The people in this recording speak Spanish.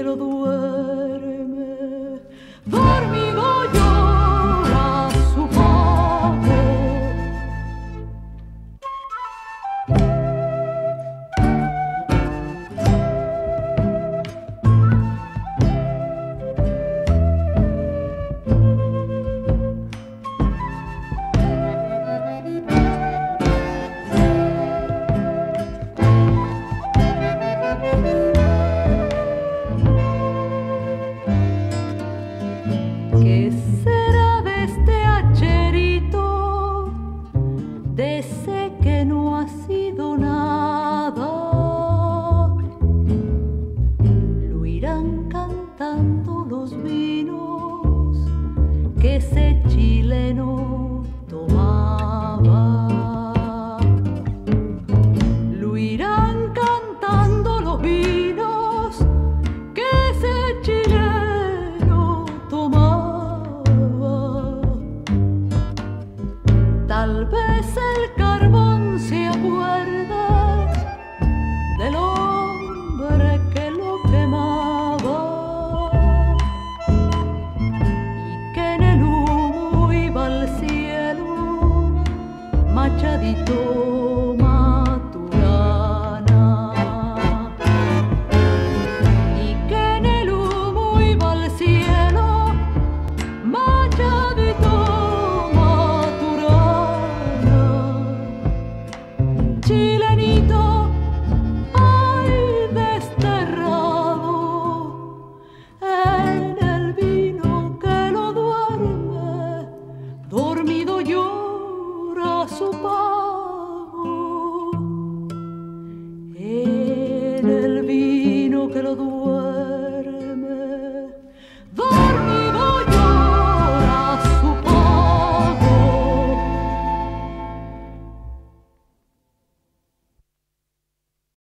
lo duerme, dormido llora su pavo. ¿Qué será de este hacherito, de ese que no ha sido nada? Lo irán cantando los vinos que ese chileno tomaba. Lo irán cantando los vinos que ese chileno tomaba. Tal vez el carbón se acuerda del hombre que lo quemaba y que en el humo iba al cielo machadito Maturana, y que en el humo iba al cielo machadito Maturana. Chilenito, ay, desterrado en el vino que lo duerme, dormido llora su pavo. En el vino que lo duerme,